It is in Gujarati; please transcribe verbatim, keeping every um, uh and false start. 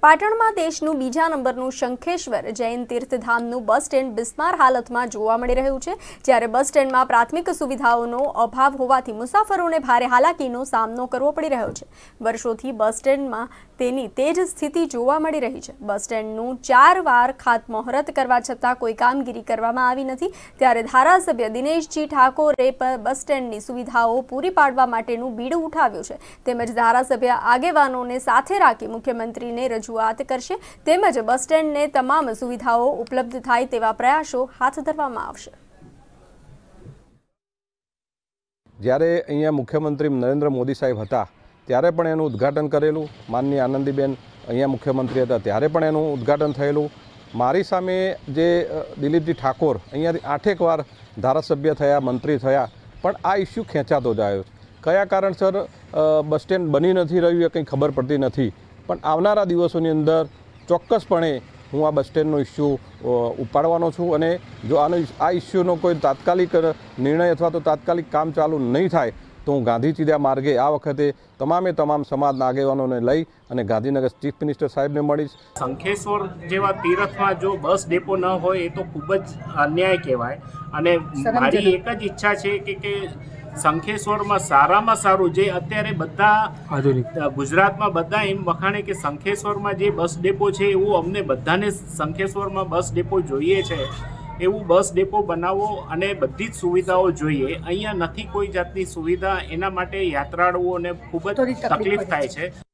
પાટણમાં દેશનું બીજા નંબરનું શંખેશ્વર જૈન તીર્થધામનું બસ સ્ટેન્ડ બિસ્માર હાલતમાં જોવા મળી રહ્યું છે। જ્યારે બસ સ્ટેન્ડમાં પ્રાથમિક સુવિધાઓનો અભાવ હોવાથી મુસાફરોને ભારે હાલાકીનો સામનો કરવો પડી રહ્યો છે। વર્ષોથી બસ સ્ટેન્ડમાં તેની તે જ સ્થિતિ જોવા મળી રહી છે। બસ સ્ટેન્ડનું ચાર વાર ખાતમુહૂર્ત કરવા છતાં કોઈ કામગીરી કરવામાં આવી નથી। ત્યારે ધારાસભ્ય દિનેશજી ઠાકોરે બસ સ્ટેન્ડની સુવિધાઓ પૂરી પાડવા માટેનું બીડું ઉઠાવ્યું છે। તેમજ ધારાસભ્ય આગેવાનોને સાથે રાખી મુખ્યમંત્રીને રજૂ વાત કરશે તેમજ બસ સ્ટેન્ડને તમામ સુવિધાઓ ઉપલબ્ધ થાય તેવા પ્રયાસો હાથ ધરવામાં આવશે। જ્યારે અહીંયા મુખ્યમંત્રી નરેન્દ્ર મોદી સાહેબ હતા ત્યારે પણ એનું ઉદ્ઘાટન કરેલું, માનનીય આનંદીબેન અહીંયા મુખ્યમંત્રી હતા ત્યારે પણ એનું ઉદ્ઘાટન થયેલું। મારી સામે જે દિલીપજી ઠાકોર અહીંયાથી આઠેક વાર ધારાસભ્ય થયા, મંત્રી થયા, પણ આ ઇસ્યુ ખેંચાતો જાય। કયા કારણસર બસ સ્ટેન્ડ બની નથી રહ્યું એ કંઈ ખબર પડતી નથી, પણ આવનારા દિવસોની અંદર ચોક્કસપણે હું આ બસ સ્ટેન્ડનો ઇસ્યુ ઉપાડવાનો છું અને જો આનો આ ઇસ્યુનો કોઈ તાત્કાલિક નિર્ણય અથવા તો તાત્કાલિક કામ ચાલુ નહીં થાય તો હું ગાંધી ચીધા માર્ગે આ વખતે તમામે તમામ સમાજના આગેવાનોને લઈ અને ગાંધીનગર ચીફ મિનિસ્ટર સાહેબને મળીશ। શંખેશ્વર જેવા તીર્થમાં જો બસ ડેપો ન હોય એ તો ખૂબ જ અન્યાય કહેવાય અને મારી એક જ ઈચ્છા છે કે કે શંખેશ્વરમાં સારામાં સારું જે અત્યારે બધા ગુજરાતમાં બધા એમ વખાણે કે શંખેશ્વરમાં જે બસ ડેપો છે એવું અમને બધાને શંખેશ્વરમાં બસ ડેપો જોઈએ છે, એવું બસ ડેપો બનાવવો અને બધી જ સુવિધાઓ જોઈએ। અહીંયા નથી કોઈ જાતની સુવિધા, એના માટે યાત્રાળુઓને ખૂબ જ તકલીફ થાય છે।